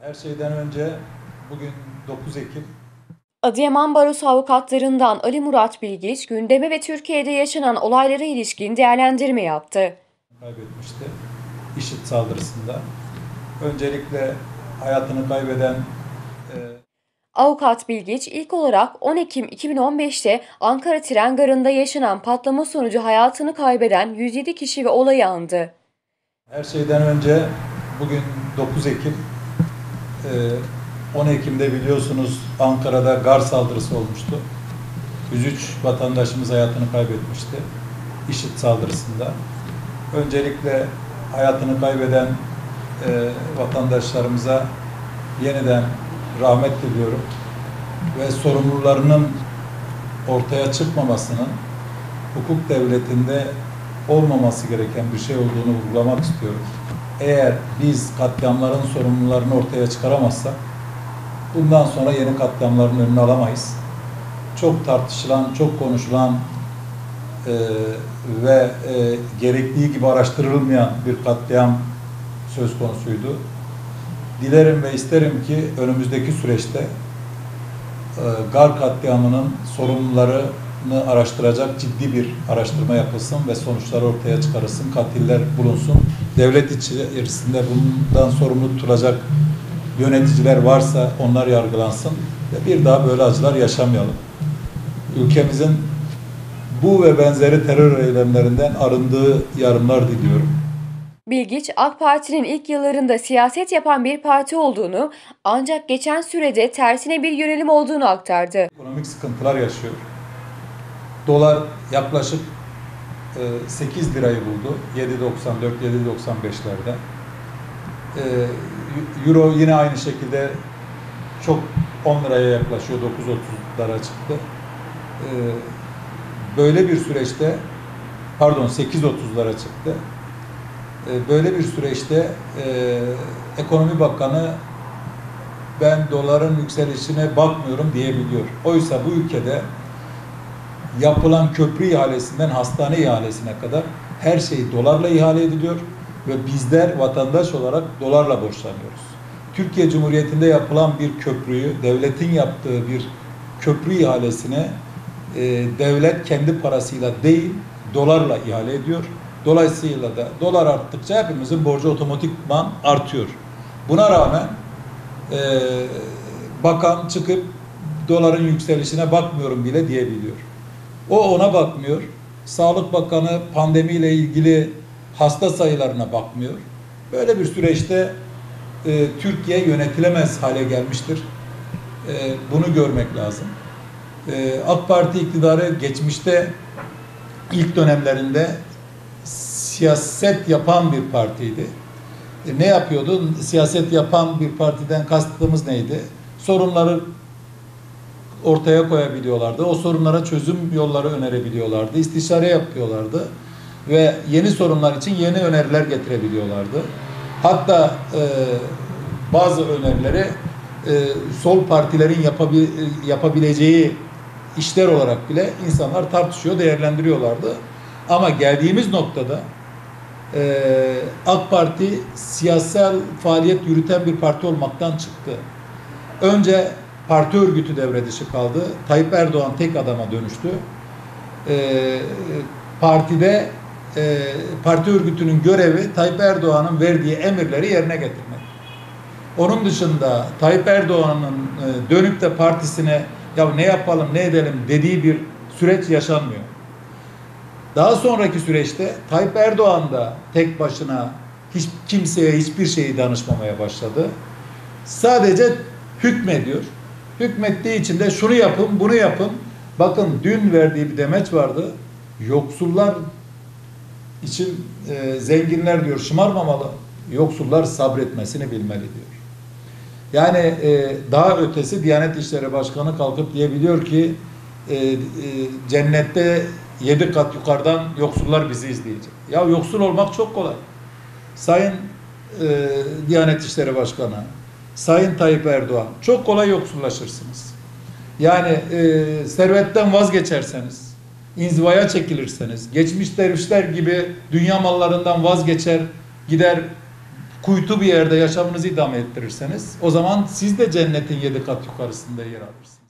Her şeyden önce bugün 9 Ekim. Adıyaman Barosu avukatlarından Ali Murat Bilgiç, gündeme ve Türkiye'de yaşanan olaylara ilişkin değerlendirme yaptı. Kaybetmişti IŞİD saldırısında. Öncelikle hayatını kaybeden Avukat Bilgiç ilk olarak 10 Ekim 2015'te Ankara Tren Garı'nda yaşanan patlama sonucu hayatını kaybeden 107 kişi ve olayı andı. her şeyden önce bugün 9 Ekim. 10 Ekim'de biliyorsunuz Ankara'da gar saldırısı olmuştu. 103 vatandaşımız hayatını kaybetmişti IŞİD saldırısında. Öncelikle hayatını kaybeden vatandaşlarımıza yeniden rahmet diliyorum ve sorumlularının ortaya çıkmamasının hukuk devletinde olmaması gereken bir şey olduğunu vurgulamak istiyorum. Eğer biz katliamların sorumlularını ortaya çıkaramazsak bundan sonra yeni katliamların önünü alamayız. Çok tartışılan, çok konuşulan ve gerektiği gibi araştırılmayan bir katliam söz konusuydu. Dilerim ve isterim ki önümüzdeki süreçte gar katliamının sorumlularını araştıracak ciddi bir araştırma yapılsın ve sonuçları ortaya çıkarılsın, katiller bulunsun. Devlet içerisinde bundan sorumlu tutulacak yöneticiler varsa onlar yargılansın ve bir daha böyle acılar yaşamayalım. Ülkemizin bu ve benzeri terör eylemlerinden arındığı yarınlar diliyorum. Bilgiç, AK Parti'nin ilk yıllarında siyaset yapan bir parti olduğunu ancak geçen sürede tersine bir yönelim olduğunu aktardı. Ekonomik sıkıntılar yaşıyor. Dolar yaklaşık 8 lirayı buldu. 7.94-7.95'lerde. Euro yine aynı şekilde çok 10 liraya yaklaşıyor. 9.30'lara çıktı. Böyle bir süreçte 8.30'lara çıktı. Böyle bir süreçte Ekonomi Bakanı ben doların yükselişine bakmıyorum diyebiliyor. Oysa bu ülkede yapılan köprü ihalesinden hastane ihalesine kadar her şey dolarla ihale ediliyor ve bizler vatandaş olarak dolarla borçlanıyoruz. Türkiye Cumhuriyeti'nde yapılan bir köprüyü, devletin yaptığı bir köprü ihalesine devlet kendi parasıyla değil, dolarla ihale ediyor. Dolayısıyla da dolar arttıkça hepimizin borcu otomatikman artıyor. Buna rağmen bakan çıkıp doların yükselişine bakmıyorum bile diyebiliyor. O ona bakmıyor. Sağlık Bakanı pandemiyle ilgili hasta sayılarına bakmıyor. Böyle bir süreçte Türkiye yönetilemez hale gelmiştir. Bunu görmek lazım. AK Parti iktidarı geçmişte ilk dönemlerinde siyaset yapan bir partiydi. Ne yapıyordu? Siyaset yapan bir partiden kastımız neydi? Sorunları ortaya koyabiliyorlardı. O sorunlara çözüm yolları önerebiliyorlardı. İstişare yapıyorlardı. Ve yeni sorunlar için yeni öneriler getirebiliyorlardı. Hatta bazı önerileri sol partilerin yapabileceği işler olarak bile insanlar tartışıyor, değerlendiriyorlardı. Ama geldiğimiz noktada AK Parti siyasal faaliyet yürüten bir parti olmaktan çıktı. Önce parti örgütü devre dışı kaldı. Tayyip Erdoğan tek adama dönüştü. Partide parti örgütünün görevi Tayyip Erdoğan'ın verdiği emirleri yerine getirmek. Onun dışında Tayyip Erdoğan'ın dönüp de partisine ya ne yapalım ne edelim dediği bir süreç yaşanmıyor. Daha sonraki süreçte Tayyip Erdoğan da tek başına hiç kimseye hiçbir şeyi danışmamaya başladı. Sadece hükmediyor. Hükmettiği için de şunu yapın, bunu yapın. Bakın dün verdiği bir demeç vardı. Yoksullar için zenginler diyor şımarmamalı. Yoksullar sabretmesini bilmeli diyor. Yani daha ötesi Diyanet İşleri Başkanı kalkıp diyebiliyor ki cennette 7 kat yukarıdan yoksullar bizi izleyecek. Ya yoksul olmak çok kolay. Sayın Diyanet İşleri Başkanı, Sayın Tayyip Erdoğan çok kolay yoksullaşırsınız. Yani servetten vazgeçerseniz, inzivaya çekilirseniz, geçmiş dervişler gibi dünya mallarından vazgeçer, gider kuytu bir yerde yaşamınızı idame ettirirseniz o zaman siz de cennetin 7 kat yukarısında yer alırsınız.